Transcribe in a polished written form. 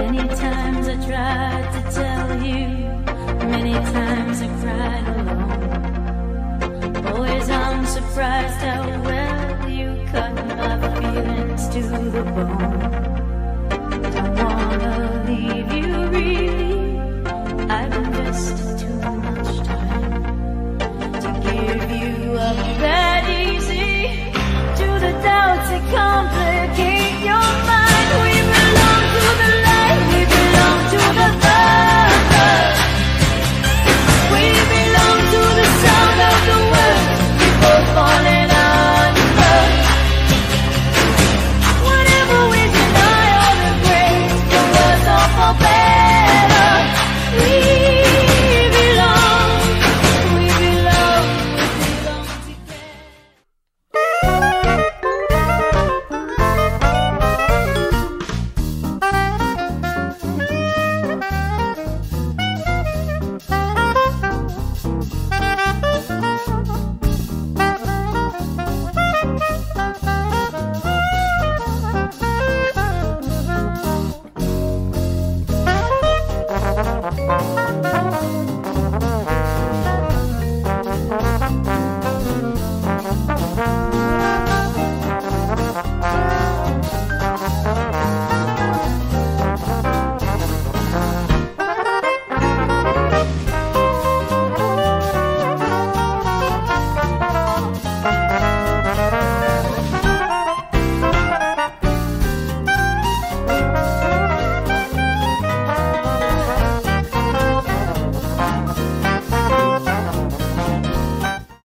Many times I tried to tell you, many times I cried alone. Always I'm surprised how well you cut my feelings to the bone. Don't wanna leave you really, I've invested too